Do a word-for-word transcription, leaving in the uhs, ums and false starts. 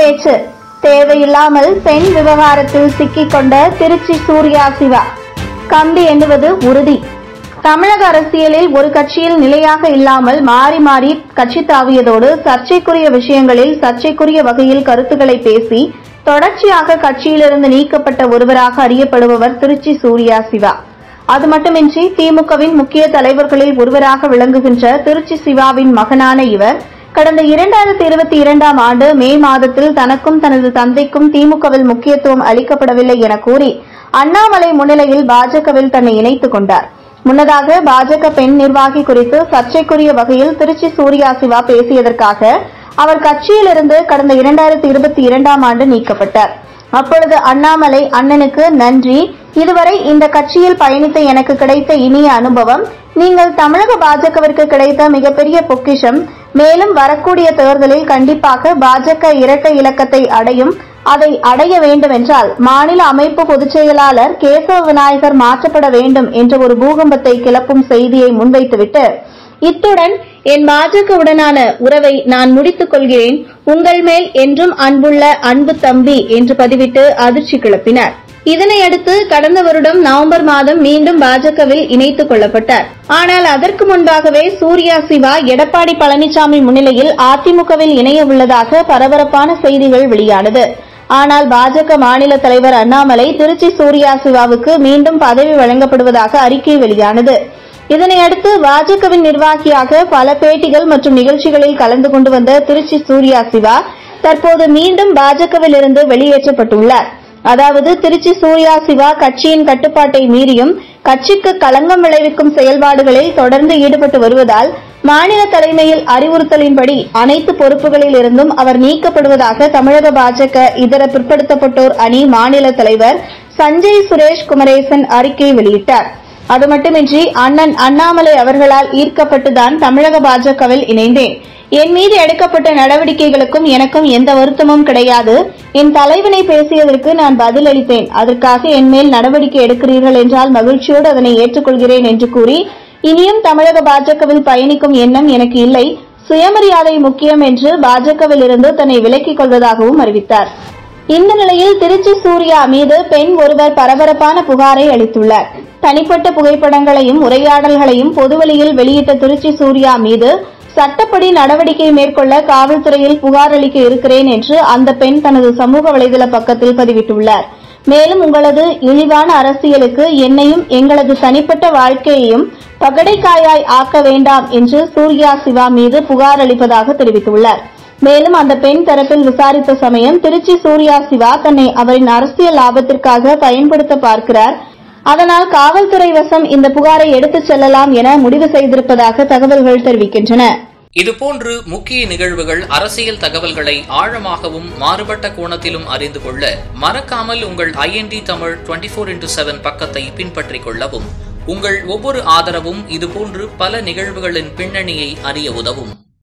பேச்சு. தேவையில்லாமல் பெண் விவகாரத்தில் சிக்கிக்கொண்ட திருச்சி சூர்யா சிவா. கம்பி எண்ணுவது உறுதி. தமிழக அரசியலில் ஒரு கட்சியில் நிலையாக இல்லாமல் மாறி மாறி கட்சி தாவியதோடு சர்ச்சைக்குரிய விஷயங்களில் சர்ச்சைக்குரிய வகையில் கருத்துக்களை பேசி தொடர்ச்சியாக கட்சியிலிருந்து நீக்கப்பட்ட ஒருவராக அறியப்படுபவர் திருச்சி சூர்யா சிவா. அது மட்டுமின்றி திமுகவின் முக்கிய தலைவர்களில் ஒருவராக விளங்குகின்ற திருச்சி சிவாவின் மகனான இவர் கடந்த இரண்டாயிரத்தி இருபத்தி இரண்டாம் ஆண்டு மே மாதத்தில் தனக்கும் தனது தந்தைக்கும் திமுகவில் முக்கியத்துவம் அளிக்கப்படவில்லை என கூறி அண்ணாமலை முன்னிலையில் பாஜகவில் தன்னை இணைத்துக் கொண்டார். முன்னதாக பாஜக பெண் நிர்வாகி குறித்து சர்ச்சைக்குரிய வகையில் திருச்சி சூர்யா சிவா பேசியதற்காக அவர் கட்சியிலிருந்து கடந்த இரண்டாயிரத்தி இருபத்தி இரண்டாம் ஆண்டு நீக்கப்பட்டார். அப்பொழுது அண்ணாமலை அண்ணனுக்கு நன்றி, இதுவரை இந்த கட்சியில் பயணித்த எனக்கு கிடைத்த இனிய அனுபவம், நீங்கள் தமிழக பாஜகவிற்கு கிடைத்த மிகப்பெரிய பொக்கிஷம், மேலும் வரக்கூடிய தேர்தலில் கண்டிப்பாக பாஜக இரட்டை இலக்கத்தை அடையும், அதை அடைய வேண்டும் என்றால் மாநில அமைப்பு பொதுச் செயலாளர் கேசவ விநாயகர் மாற்றப்பட வேண்டும் என்ற ஒரு பூகம்பத்தை கிளப்பும் செய்தியை முன்வைத்துவிட்டு, இத்துடன் என் பாஜகவுடனான உறவை நான் முடித்துக் கொள்கிறேன், உங்கள் மேல் என்றும் அன்புள்ள அன்பு தம்பி என்று பதிவிட்டு அதிர்ச்சி கிளப்பினார். இதனையடுத்து கடந்த வருடம் நவம்பர் மாதம் மீண்டும் பாஜகவில் இணைத்துக் கொள்ளப்பட்டார். ஆனால் அதற்கு முன்பாகவே சூர்யா சிவா எடப்பாடி பழனிசாமி முன்னிலையில் அதிமுகவில் இணைய உள்ளதாக பரபரப்பான செய்திகள் வெளியானது. ஆனால் பாஜக மாநில தலைவர் அண்ணாமலை திருச்சி சூர்யா சிவாவுக்கு மீண்டும் பதவி வழங்கப்படுவதாக அறிக்கை வெளியானது. இதனையடுத்து பாஜகவின் நிர்வாகியாக பல பேட்டிகள் மற்றும் நிகழ்ச்சிகளில் கலந்து கொண்டு வந்த திருச்சி சூர்யா சிவா தற்போது மீண்டும் பாஜகவில் இருந்து வெளியேற்றப்பட்டுள்ளார். அதாவது திருச்சி சூர்யா சிவா கட்சியின் கட்டுப்பாட்டை மீறியும் கட்சிக்கு களங்கம் விளைவிக்கும் செயல்பாடுகளில் தொடர்ந்து ஈடுபட்டு வருவதால் மாநில தலைமையில் அறிவுறுத்தலின்படி அனைத்து பொறுப்புகளில் இருந்தும் அவர் நீக்கப்படுவதாக தமிழக பாஜக இதர பிற்படுத்தப்பட்டோர் அணி மாநில தலைவர் சஞ்சய் சுரேஷ் குமரேசன் அறிக்கை வெளியிட்டார். அது மட்டுமின்றி அண்ணன் அண்ணாமலை அவர்களால் ஈர்க்கப்பட்டுதான் தமிழக பாஜகவில் இணைந்தேன். என் மீது எடுக்கப்பட்ட நடவடிக்கைகளுக்கும் எனக்கும் எந்த வருத்தமும் கிடையாது. என் தலைவனை பேசியதற்கு நான் பதிலளித்தேன். அதற்காக என் மேல் நடவடிக்கை எடுக்கிறீர்கள் என்றால் மகிழ்ச்சியோடு அதனை ஏற்றுக்கொள்கிறேன் என்று கூறி இனியும் தமிழக பாஜகவில் பயணிக்கும் எண்ணம் எனக்கு இல்லை, சுயமரியாதை முக்கியம் என்று பாஜகவில் இருந்து தன்னை விலக்கிக் கொள்வதாகவும் அறிவித்தார். இந்த நிலையில் திருச்சி சூர்யா மீது பெண் ஒருவர் பரபரப்பான புகாரை அளித்துள்ளார். தனிப்பட்ட புகைப்படங்களையும் உரையாடல்களையும் பொதுவெளியில் வெளியிட்ட திருச்சி சூர்யா மீது சட்டப்படி நடவடிக்கை மேற்கொள்ள காவல்துறையில் புகார் அளிக்க இருக்கிறேன் என்று அந்த பெண் தனது சமூக வலைதள பக்கத்தில் பதிவிட்டுள்ளார். மேலும் உங்களது இழிவான அரசியலுக்கு என்னையும் எங்களது தனிப்பட்ட வாழ்க்கையையும் பகடைக்காயாய் ஆக்க வேண்டாம் என்று சூர்யா சிவா மீது புகார் அளிப்பதாக தெரிவித்துள்ளார். மேலும் அந்த பெண் தரப்பில் விசாரித்த சமயம் திருச்சி சூர்யா சிவா தன்னை அவரின் அரசியல் லாபத்திற்காக பயன்படுத்த பார்க்கிறார், அதனால் காவல்துறை வசம் இந்த புகாரை எடுத்துச் செல்லலாம் என முடிவு செய்திருப்பதாக தகவல்கள் தெரிவிக்கின்றன. இதுபோன்று முக்கிய நிகழ்வுகள், அரசியல் தகவல்களை ஆழமாகவும் மாறுபட்ட கோணத்திலும் அறிந்து கொள்ள மறக்காமல் உங்கள் ஐஎன்டி தமிழ் இருபத்தி நான்கு இன்டு ஏழு பக்கத்தை பின்பற்றிக் கொள்ளவும். உங்கள் ஒவ்வொரு ஆதரவும் இதுபோன்று பல நிகழ்வுகளின் பின்னணியை அறிய உதவும்.